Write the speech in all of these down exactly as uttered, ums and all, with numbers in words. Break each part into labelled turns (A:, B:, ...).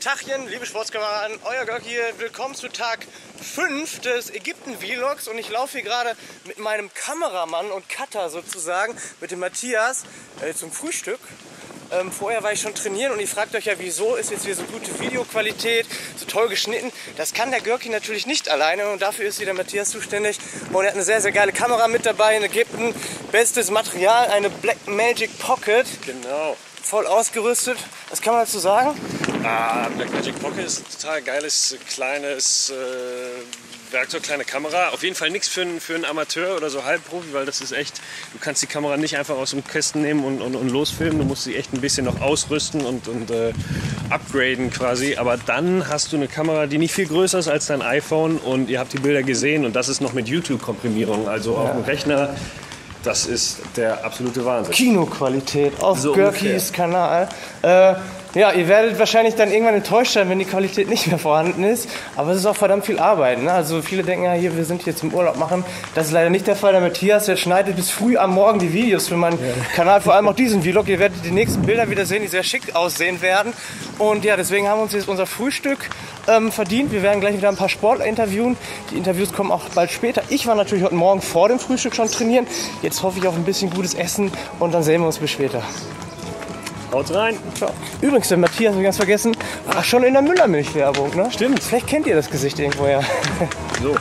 A: Tachchen, liebe Sportskameraden, euer Görg hier, willkommen zu Tag fünf des Ägypten-Vlogs und ich laufe hier gerade mit meinem Kameramann und Cutter sozusagen, mit dem Matthias, äh, zum Frühstück. Ähm, vorher war ich schon trainieren und ihr fragt euch ja, wieso ist jetzt hier so gute Videoqualität, so toll geschnitten. Das kann der Görki natürlich nicht alleine und dafür ist hier der Matthias zuständig. Und er hat eine sehr, sehr geile Kamera mit dabei in Ägypten. Bestes Material, eine Blackmagic Pocket.
B: Genau.
A: Voll ausgerüstet. Was kann man dazu sagen?
B: Ah, Blackmagic Pocket ist ein total geiles, kleines äh, Werkzeug, kleine Kamera. Auf jeden Fall nichts für, für einen Amateur oder so Halbprofi, weil das ist echt, du kannst die Kamera nicht einfach aus dem Kästen nehmen und, und, und losfilmen. Du musst sie echt ein bisschen noch ausrüsten und, und äh, upgraden quasi. Aber dann hast du eine Kamera, die nicht viel größer ist als dein iPhone und ihr habt die Bilder gesehen und das ist noch mit YouTube-Komprimierung, also auf dem Rechner. Das ist der absolute Wahnsinn.
A: Kinoqualität auf
B: So
A: Görkis Kanal. Äh, ja, ihr werdet wahrscheinlich dann irgendwann enttäuscht sein, wenn die Qualität nicht mehr vorhanden ist. Aber es ist auch verdammt viel Arbeit. Ne? Also viele denken ja hier, wir sind hier zum Urlaub machen. Das ist leider nicht der Fall. Der Matthias, der schneidet bis früh am Morgen die Videos für meinen ja. Kanal. Vor allem auch diesen Vlog. Ihr werdet die nächsten Bilder wieder sehen, die sehr schick aussehen werden. Und ja, deswegen haben wir uns jetzt unser Frühstück ähm, verdient. Wir werden gleich wieder ein paar Sportler interviewen. Die Interviews kommen auch bald später. Ich war natürlich heute Morgen vor dem Frühstück schon trainieren. Jetzt hoffe ich auf ein bisschen gutes Essen und dann sehen wir uns bis später.
B: Haut rein.
A: Ciao. Übrigens, der Matthias, habe ich ganz vergessen, war schon in der Müllermilch-Werbung, ne?
B: Stimmt.
A: Vielleicht kennt ihr das Gesicht irgendwoher.
B: So.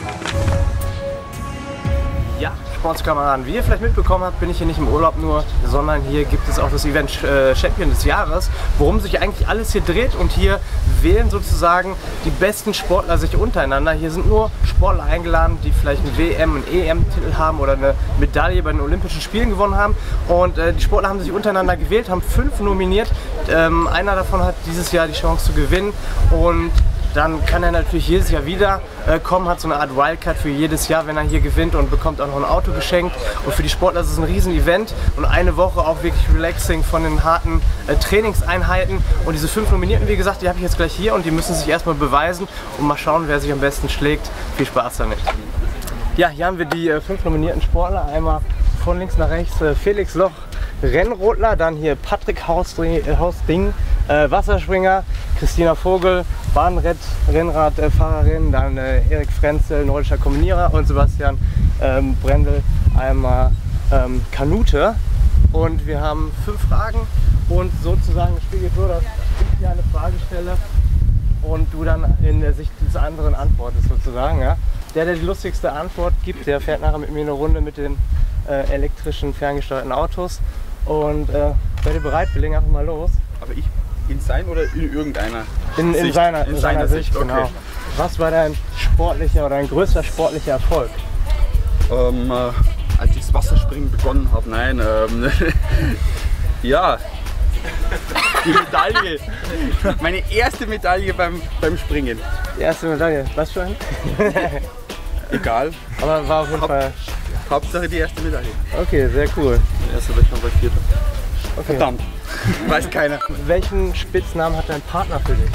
A: Ja, Sportskameraden, wie ihr vielleicht mitbekommen habt, bin ich hier nicht im Urlaub nur, sondern hier gibt es auch das Event äh, Champion des Jahres, worum sich eigentlich alles hier dreht und hier wählen sozusagen die besten Sportler sich untereinander. Hier sind nur Sportler eingeladen, die vielleicht einen W M- und E M-Titel haben oder eine Medaille bei den Olympischen Spielen gewonnen haben und äh, die Sportler haben sich untereinander gewählt, haben fünf nominiert. Ähm, einer davon hat dieses Jahr die Chance zu gewinnen und dann kann er natürlich jedes Jahr wieder äh, kommen, hat so eine Art Wildcard für jedes Jahr, wenn er hier gewinnt und bekommt auch noch ein Auto geschenkt. Und für die Sportler ist es ein riesen Event und eine Woche auch wirklich relaxing von den harten äh, Trainingseinheiten. Und diese fünf Nominierten, wie gesagt, die habe ich jetzt gleich hier und die müssen sich erstmal beweisen und mal schauen, wer sich am besten schlägt. Viel Spaß damit. Ja, hier haben wir die äh, fünf nominierten Sportler. Einmal von links nach rechts äh, Felix Loch, Rennrodler, dann hier Patrick Hausding, äh, Hausding äh, Wasserspringer, Christina Vogel, Bahnrad, Rennradfahrerin, dann äh, Erik Frenzel, nordischer Kombinierer und Sebastian ähm, Brendel, einmal ähm, Kanute. Und wir haben fünf Fragen und sozusagen das Spiel geht so, dass ich dir eine Frage stelle und du dann in der Sicht des anderen antwortest sozusagen. Ja? Der, der die lustigste Antwort gibt, der fährt nachher mit mir eine Runde mit den äh, elektrischen, ferngesteuerten Autos. Und äh, seid ihr bereit? Wir legen einfach mal los.
C: Aber ich in sein oder in irgendeiner
A: in, in
C: Sicht?
A: Seiner, in
C: in
A: seiner,
C: seiner
A: Sicht,
C: Sicht,
A: genau.
C: Okay.
A: Was war dein sportlicher oder dein größter sportlicher Erfolg?
C: Ähm, äh, als ich das Wasserspringen begonnen habe, nein, ähm, ja, die Medaille, meine erste Medaille beim, beim Springen.
A: Die erste Medaille, was für ein?
C: Egal.
A: Aber war auf jeden Fall...
C: Hauptsache die erste Medaille.
A: Okay, sehr cool.
C: Die erste war ich schon bei vierter.
A: Okay.
C: Verdammt, weiß keiner.
A: Welchen Spitznamen hat dein Partner für dich?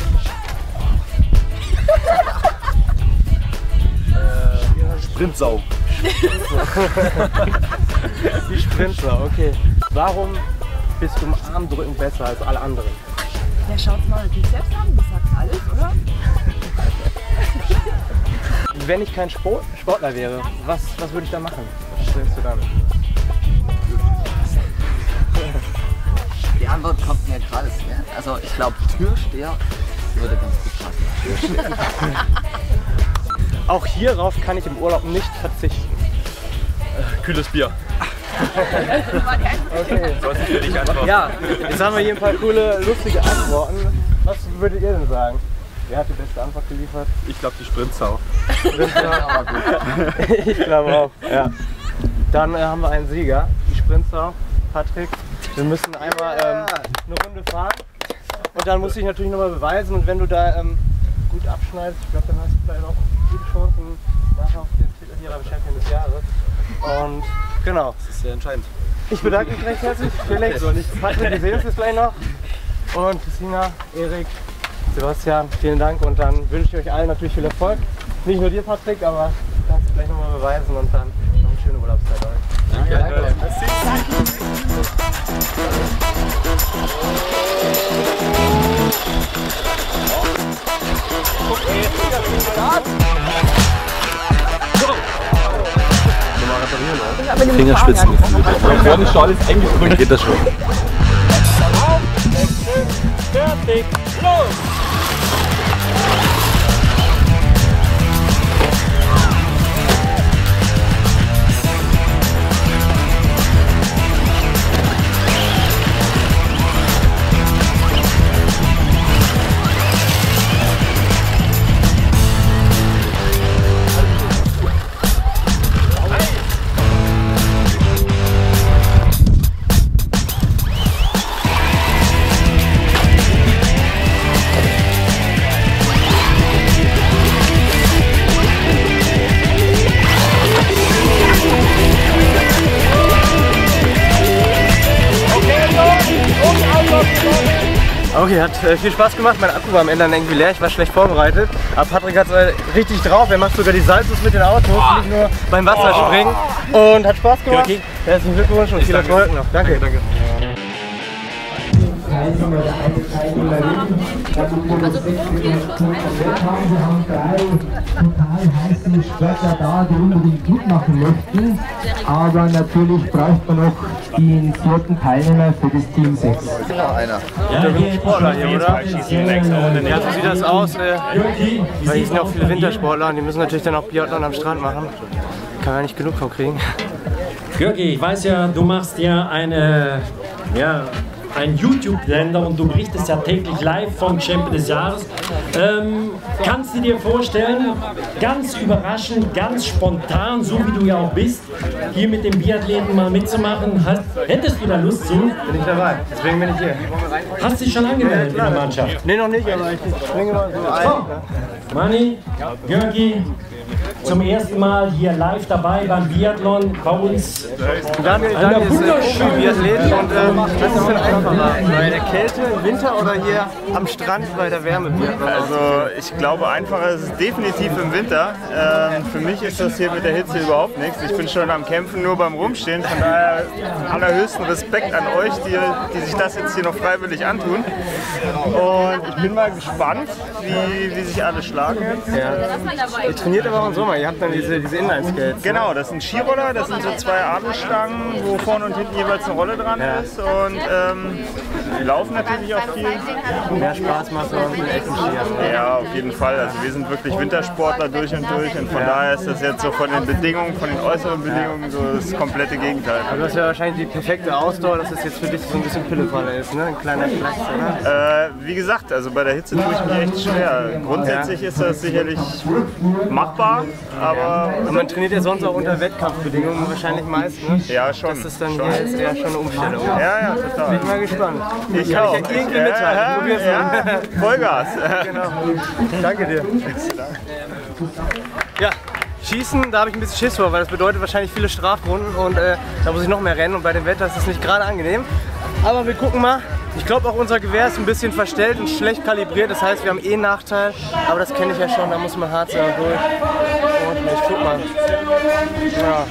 C: äh, Sprintsau.
A: Die Sprintsau, okay. Warum bist du im Armdrücken besser als alle anderen?
D: Ja, schaut's mal natürlich selbst an, das sagt alles, oder?
A: Wenn ich kein Sport, Sportler wäre, was, was würde ich da machen? Was denkst du dann?
E: Die Antwort kommt mir gerade sehr. Also ich glaube Türsteher würde ganz gut passen.
A: Auch hierauf kann ich im Urlaub nicht verzichten.
C: Äh, kühles Bier.
A: Okay.
C: Sollte ich für dich antworten?
A: Ja, jetzt haben wir hier ein paar coole, lustige Antworten. Was würdet ihr denn sagen? Wer hat die beste Antwort geliefert?
C: Ich glaube die Sprintsau.
A: Ich glaube auch, ja. Dann äh, haben wir einen Sieger, die Sprintsau, Patrick. Wir müssen einmal ähm, eine Runde fahren und dann muss ich natürlich nochmal beweisen und wenn du da ähm, gut abschneidest, ich glaube dann hast du vielleicht auch gute Chancen nachher auf den Titel hier beim Champion des Jahres. Und genau.
C: Das ist sehr entscheidend.
A: Ich bedanke mich recht herzlich. Felix, Patrick, wir sehen uns jetzt gleich noch. Und Christina, Erik, Sebastian, vielen Dank und dann wünsche ich euch allen natürlich viel Erfolg. Nicht nur dir, Patrick, aber du kannst es gleich nochmal beweisen und dann noch eine schöne Urlaubszeit euch.
C: Danke.
A: Danke.
C: Danke.
F: Fingerspitzengefühl.
C: Vorne schaut es eigentlich
F: Dann geht das schon.
B: Fertig, los!
A: Okay, hat äh, viel Spaß gemacht. Mein Akku war am Ende dann irgendwie leer. Ich war schlecht vorbereitet. Aber Patrick hat es äh, richtig drauf. Er macht sogar die Saltos mit den Autos, nicht nur beim Wasserspringen. Und hat Spaß gemacht.
B: Okay.
A: Herzlichen Glückwunsch und viel Erfolg noch. Danke. Danke.
G: Total heiße Sportler da, die unbedingt mitmachen möchten. Aber natürlich braucht man noch den vierten Teilnehmer für das Team sechs.
A: Einer. Der Sportler hier, oder? Ja, so sieht das aus. Äh, weil hier sind ja auch viele Wintersportler und die müssen natürlich dann auch Biathlon am Strand machen. Kann man nicht genug von kriegen.
H: Jürgi, ich weiß ja, du machst ja eine, ja, ein YouTube-Sender und du berichtest ja täglich live vom Champion des Jahres. Ähm, kannst du dir vorstellen, ganz überraschend, ganz spontan, so wie du ja auch bist, hier mit dem Biathleten mal mitzumachen? Hast, hättest du da Lust zu?
A: Bin ich dabei, deswegen bin ich hier.
H: Hast du dich schon angemeldet in der Mannschaft?
A: Nee, noch nicht, aber ich springe mal so ein.
H: So, Manni, Jürgi, zum ersten Mal hier live dabei beim Biathlon bei uns.
A: Daniel, Daniel ist Profi-Biathlet und ähm, was ist denn einfacher? Bei der Kälte im Winter oder hier am Strand bei der Wärme Biathlon?
I: Also ich glaube einfacher ist es definitiv im Winter. Ähm, für mich ist das hier mit der Hitze überhaupt nichts. Ich bin schon am Kämpfen nur beim Rumstehen. Von daher allerhöchsten Respekt an euch, die, die sich das jetzt hier noch freiwillig antun. Und ich bin mal gespannt, wie, wie sich alle schlagen.
A: Ja. Ihr trainiert aber auch im Sommer. Ihr habt dann diese, diese Inline-Skates.
I: Genau, das sind Skiroller, das sind so zwei Alustangen, wo vorne und hinten jeweils eine Rolle dran
A: Ja.
I: ist. Und ähm, wir laufen natürlich auch viel.
A: Mehr Spaß macht man mit echten Skiern.
I: Ja, auf jeden Fall. Also wir sind wirklich Wintersportler durch und durch. Und von ja. daher ist das jetzt so von den Bedingungen, von den äußeren Bedingungen so das komplette Gegenteil.
A: Aber du hast ja wahrscheinlich die perfekte Ausdauer, dass es jetzt für dich so ein bisschen Pillefalle ist, ne? Ein kleiner Flachs, oder?
I: Äh, wie gesagt, also bei der Hitze tue ich mich echt schwer. Grundsätzlich ja. ist das sicherlich machbar, aber...
A: Und man trainiert ja sonst auch unter Wettkampfbedingungen wahrscheinlich meist, ne?
I: Ja, schon.
A: Das ist dann
I: schon.
A: hier ist eher schon eine Umstellung.
I: Ja, ja, total.
A: Bin ich mal gespannt.
I: Ich
A: Kann
I: auch.
A: Ich ja irgendwie
I: ja,
A: mithalten.
I: ja,
A: Probier's
I: ja,
A: mal.
I: Vollgas.
A: Genau. Danke dir. Ja, Schießen, da habe ich ein bisschen Schiss vor, weil das bedeutet wahrscheinlich viele Strafrunden und äh, da muss ich noch mehr rennen und bei dem Wetter ist das nicht gerade angenehm. Aber wir gucken mal. Ich glaube auch unser Gewehr ist ein bisschen verstellt und schlecht kalibriert, das heißt wir haben eh einen Nachteil, aber das kenne ich ja schon, da muss man hart sein und durch. Und ich guck mal. Ja.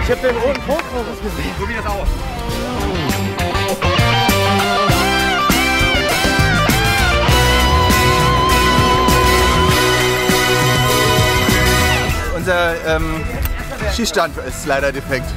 A: Ich habe den roten Fokus gesehen.
C: Probier das aus.
F: Unser ähm, Schießstand ist leider defekt.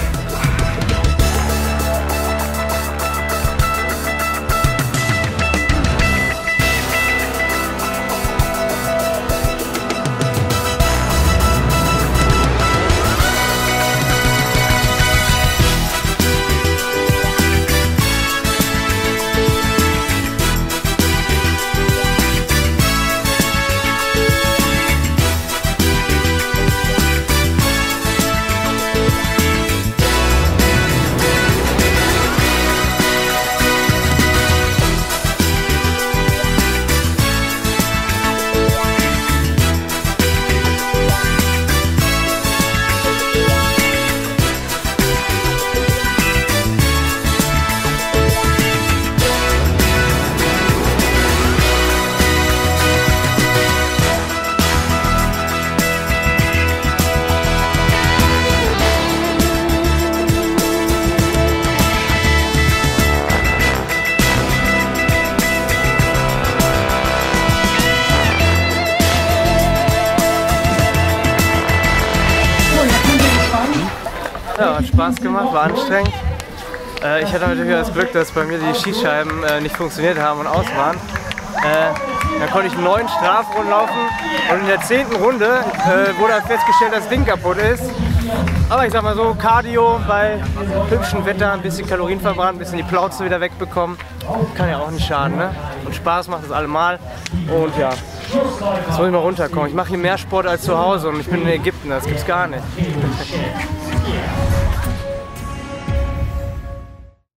A: Ja, hat Spaß gemacht, war anstrengend. Äh, ich hatte natürlich das Glück, dass bei mir die Schießscheiben äh, nicht funktioniert haben und aus waren. Äh, dann konnte ich neun Strafrunden laufen und in der zehnten Runde äh, wurde festgestellt, dass das Ding kaputt ist. Aber ich sag mal so, Cardio bei hübschem Wetter, ein bisschen Kalorien verbrannt, ein bisschen die Plauze wieder wegbekommen. Kann ja auch nicht schaden, ne? Und Spaß macht es allemal. Und ja, jetzt muss ich mal runterkommen. Ich mache hier mehr Sport als zu Hause und ich bin in Ägypten, das gibt's gar nicht.